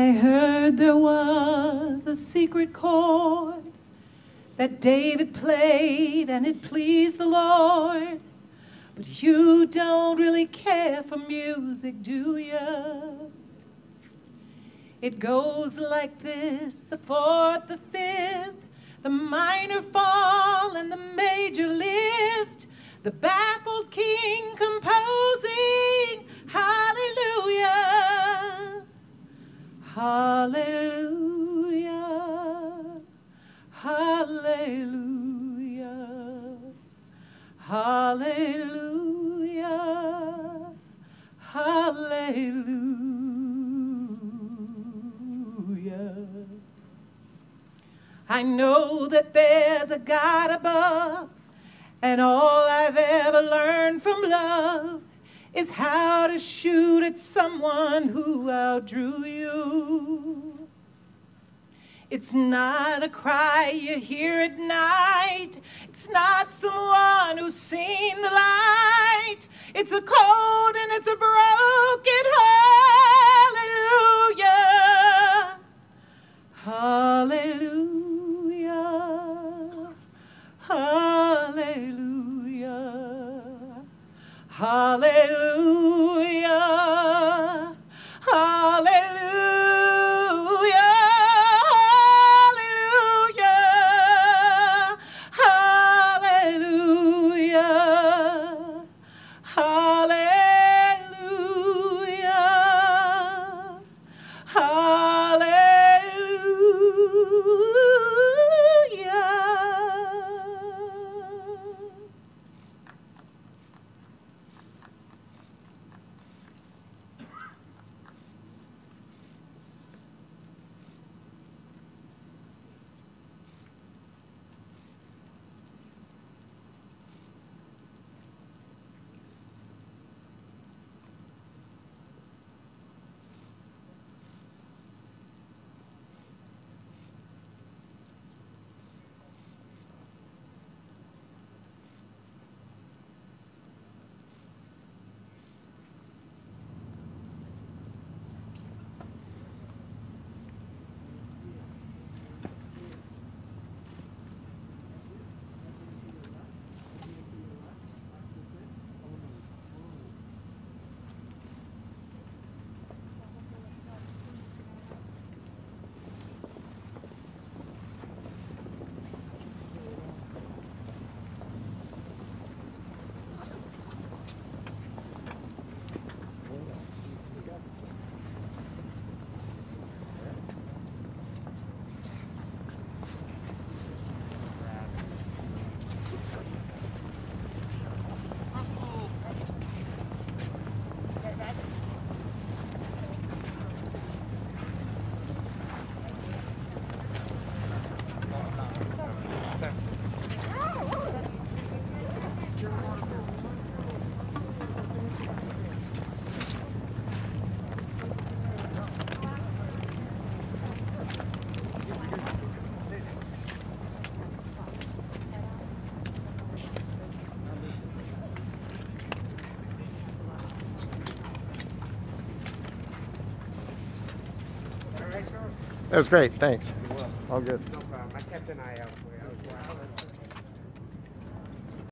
I heard there was a secret chord that David played and it pleased the Lord. But you don't really care for music, do you? It goes like this: the fourth, the fifth, the minor fall and the major lift, the baffled king composing hallelujah, hallelujah, hallelujah, hallelujah, hallelujah. I know that there's a God above, and all I've ever learned from love is how to shoot at someone who outdrew you. It's not a cry you hear at night. It's not someone who's seen the light. It's a cold and it's a broken hallelujah. Hallelujah. Hallelujah. Hallelujah. Hallelujah. Hallelujah. Hallelujah. Hallelujah. That was great, thanks. All good. No problem. I kept an eye out for you.